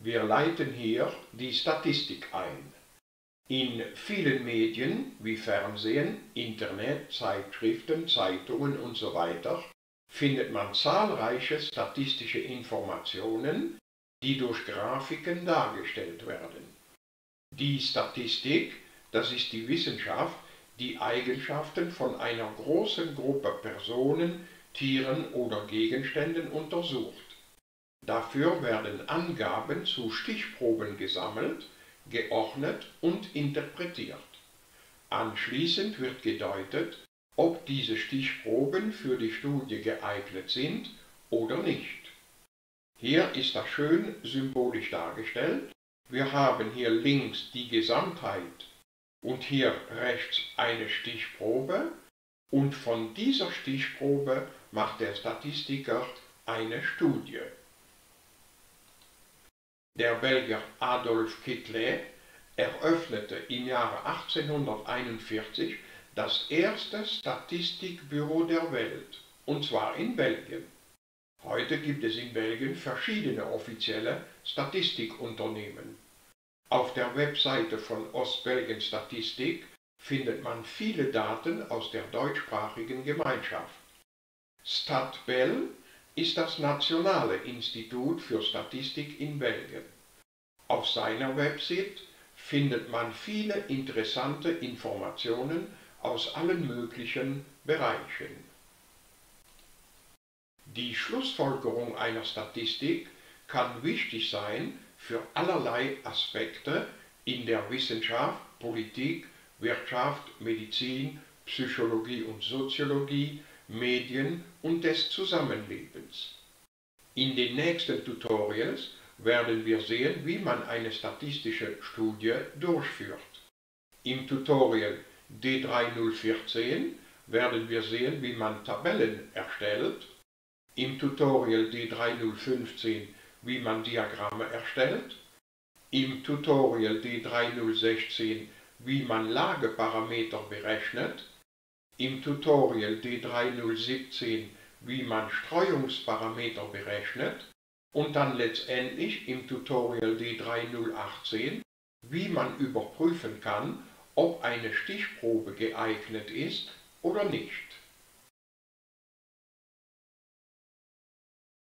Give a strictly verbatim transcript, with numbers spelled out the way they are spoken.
Wir leiten hier die Statistik ein. In vielen Medien wie Fernsehen, Internet, Zeitschriften, Zeitungen und so weiter findet man zahlreiche statistische Informationen, die durch Grafiken dargestellt werden. Die Statistik, das ist die Wissenschaft, die Eigenschaften von einer großen Gruppe Personen, Tieren oder Gegenständen untersucht. Dafür werden Angaben zu Stichproben gesammelt, geordnet und interpretiert. Anschließend wird gedeutet, ob diese Stichproben für die Studie geeignet sind oder nicht. Hier ist das schön symbolisch dargestellt. Wir haben hier links die Gesamtheit und hier rechts eine Stichprobe, und von dieser Stichprobe macht der Statistiker eine Studie. Der Belgier Adolphe Quetelet eröffnete im Jahre achtzehnhunderteinundvierzig das erste Statistikbüro der Welt, und zwar in Belgien. Heute gibt es in Belgien verschiedene offizielle Statistikunternehmen. Auf der Webseite von Ostbelgien Statistik findet man viele Daten aus der deutschsprachigen Gemeinschaft. StatBel ist das nationale Institut für Statistik in Belgien. Auf seiner Website findet man viele interessante Informationen aus allen möglichen Bereichen. Die Schlussfolgerung einer Statistik kann wichtig sein für allerlei Aspekte in der Wissenschaft, Politik, Wirtschaft, Medizin, Psychologie und Soziologie, Medien und des Zusammenlebens. In den nächsten Tutorials werden wir sehen, wie man eine statistische Studie durchführt. Im Tutorial D drei null vierzehn werden wir sehen, wie man Tabellen erstellt, im Tutorial D drei null fünfzehn, wie man Diagramme erstellt, im Tutorial D drei null sechzehn, wie man Lageparameter berechnet, im Tutorial D drei null siebzehn, wie man Streuungsparameter berechnet und dann letztendlich im Tutorial D drei null achtzehn, wie man überprüfen kann, ob eine Stichprobe geeignet ist oder nicht.